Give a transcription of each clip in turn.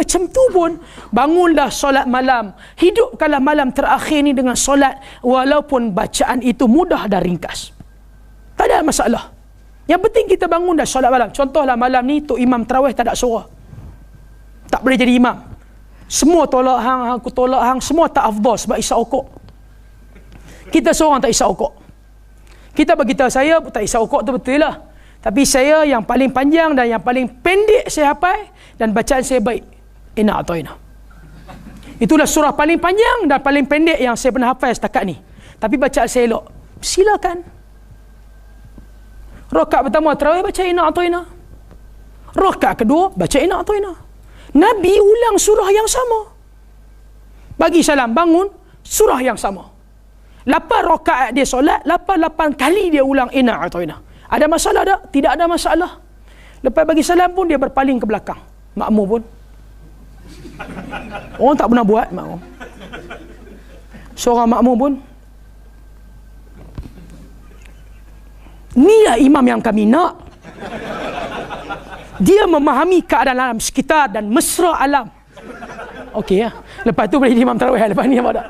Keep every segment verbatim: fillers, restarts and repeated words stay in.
macam tu pun, bangunlah solat malam. Hidupkanlah malam terakhir ni dengan solat, walaupun bacaan itu mudah dan ringkas. Tak ada masalah. Yang penting kita bangun dah solat malam. Contohlah malam ni Tok Imam Tarawih tak ada suara. Tak boleh jadi imam. Semua tolak hang, aku tolak hang, semua tak afdal sebab isap okok. Kita seorang tak isap okok. Kita beritahu saya tak isap okok tu betul lah. Tapi saya yang paling panjang dan yang paling pendek saya hafal dan bacaan saya baik. Inna a'tayna. Itulah surah paling panjang dan paling pendek yang saya pernah hafal setakat ni. Tapi bacaan saya elok. Silakan. Rakaat pertama tarawih baca Inna a'tayna. Rakaat kedua baca Inna a'tayna. Nabi ulang surah yang sama. Bagi salam bangun surah yang sama. Lapan rakaat dia solat, lapan-lapan kali dia ulang Inna a'tayna. Ada masalah tak? Tidak ada masalah. Lepas bagi salam pun dia berpaling ke belakang. Makmum pun. Orang tak pernah buat makmum. Seorang makmum pun. Inilah imam yang kami nak. Dia memahami keadaan alam sekitar dan mesra alam. Okey ya. Lepas tu boleh imam tarawih. Lepas ni apa tak?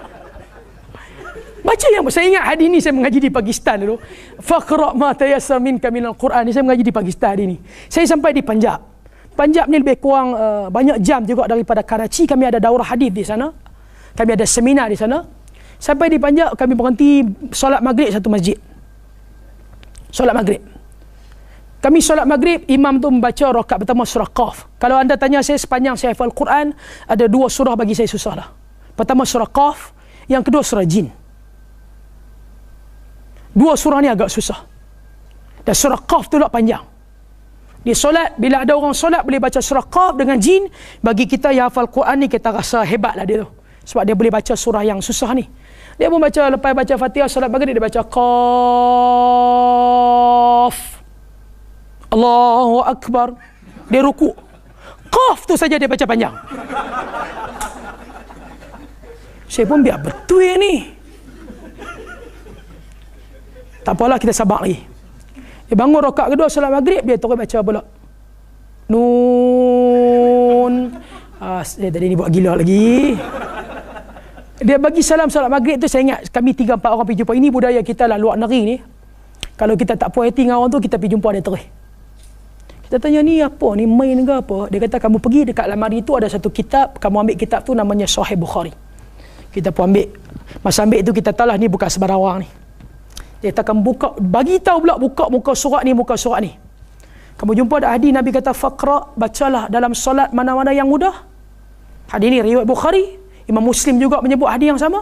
Baca yang saya ingat hari ni saya mengaji di Pakistan dulu. Faqra ma tayassar minka minal Quran. Saya mengaji di Pakistan hari ni. Saya sampai di Punjab. Punjab ni lebih kurang uh, banyak jam juga daripada Karachi. Kami ada daurah hadis di sana. Kami ada seminar di sana. Sampai di Punjab kami berhenti solat maghrib satu masjid. Solat maghrib. Kami solat maghrib, imam tu membaca rakaat pertama surah Qaf. Kalau anda tanya saya sepanjang saya hafal Quran, ada dua surah bagi saya susah lah. Pertama surah Qaf, yang kedua surah Jin. Dua surah ni agak susah. Dan surah Qaf tu lah panjang. Dia solat, bila ada orang solat boleh baca surah Qaf dengan Jin, bagi kita yang hafal Quran ni kita rasa hebat lah dia tu. Sebab dia boleh baca surah yang susah ni. Dia pun baca, lepas baca Fatihah solat maghrib dia baca Qaf. Allahu Akbar. Dia rukuk. Qaf tu saja dia baca panjang. Saya pun biar betul ni. Tak apalah, kita sabar lagi. Dia bangun rakaat kedua solat maghrib, dia terus baca pula Nun. Ah, saya tadi ni buat gila lagi. Dia bagi salam solat maghrib tu, saya ingat kami tiga empat orang pergi jumpa. Ini budaya kita lah luar negeri ni. Kalau kita tak puas hati dengan orang tu, kita pergi jumpa dia terus. Kita tanya ni apa? Ni main ke apa? Dia kata kamu pergi dekat lemari tu ada satu kitab, kamu ambil kitab tu namanya Sahih Bukhari. Kita pun ambil. Masa ambil tu kita tahu lah ni bukan sebarang orang ni. Dia kata kamu buka, bagi tahu pula buka muka surat ni, muka surat ni. Kamu jumpa ada hadis Nabi kata faqra, bacalah dalam solat mana-mana yang mudah. Hadis ni riwayat Bukhari, Imam Muslim juga menyebut hadis yang sama.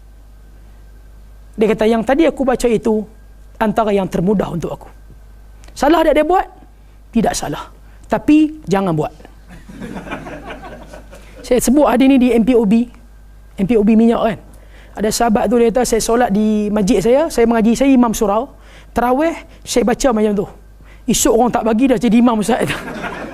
Dia kata yang tadi aku baca itu antara yang termudah untuk aku. Salah tak dia buat? Tidak salah. Tapi jangan buat. Saya sebut hadis ni di M P O B. M P O B minyak kan. Ada sahabat tu dia kata saya solat di masjid saya, saya mengaji, saya imam surau. Tarawih saya baca macam tu. Esok orang tak bagi dah jadi imam ustaz.